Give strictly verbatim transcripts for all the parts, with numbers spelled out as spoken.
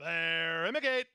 They're in the gate.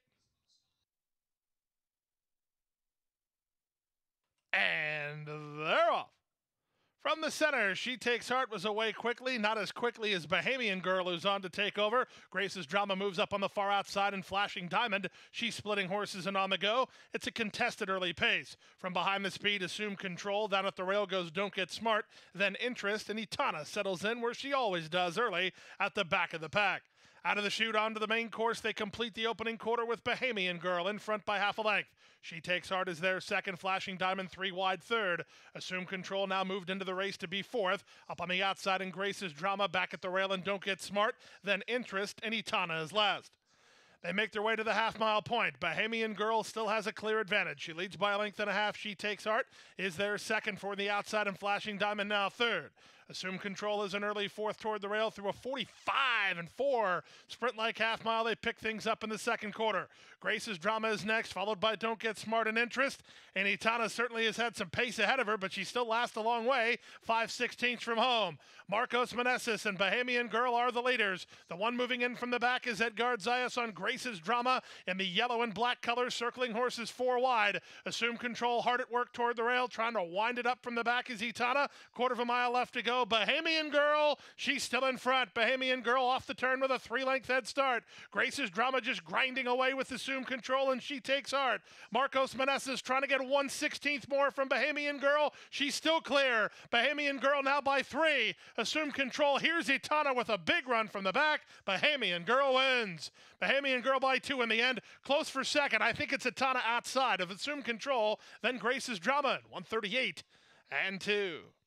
And they're off. From the center, She Takes Heart was away quickly, not as quickly as Bahamian Girl, who's on to take over. Grace's Drama moves up on the far outside and Flashing Diamond. She's splitting horses and on the go. It's a contested early pace. From behind the speed, Assume Control. Down at the rail goes Don't Get Smart. Then Interest, and Itana settles in where she always does early at the back of the pack. Out of the chute onto the main course, they complete the opening quarter with Bahamian Girl in front by half a length. She Takes Heart is their second, Flashing Diamond three wide third. Assume Control now moved into the race to be fourth. Up on the outside in Grace's Drama, back at the rail and Don't Get Smart. Then Interest, and Itana is last. They make their way to the half-mile point. Bahamian Girl still has a clear advantage. She leads by a length and a half. She Takes Heart is their second for the outside, and Flashing Diamond now third. Assume Control is an early fourth toward the rail through a forty-five and four sprint-like half mile. They pick things up in the second quarter. Grace's Drama is next, followed by Don't Get Smart and Interest. And Itana certainly has had some pace ahead of her, but she still lasts a long way, five sixteenths from home. Marcos Meneses and Bahamian Girl are the leaders. The one moving in from the back is Edgard Zayas on Grace's Drama in the yellow and black colors, circling horses four wide. Assume Control hard at work toward the rail, trying to wind it up from the back is Itana. Quarter of a mile left to go. Bahamian Girl, she's still in front. Bahamian Girl off the turn with a three-length head start. Grace's Drama just grinding away with Assume Control, and She Takes Heart. Marcos Meneses trying to get one sixteenth more from Bahamian Girl. She's still clear. Bahamian Girl now by three. Assume Control. Here's Itana with a big run from the back. Bahamian Girl wins. Bahamian Girl by two in the end. Close for second. I think it's Itana outside of Assume Control. Then Grace's Drama at one thirty-eight and two.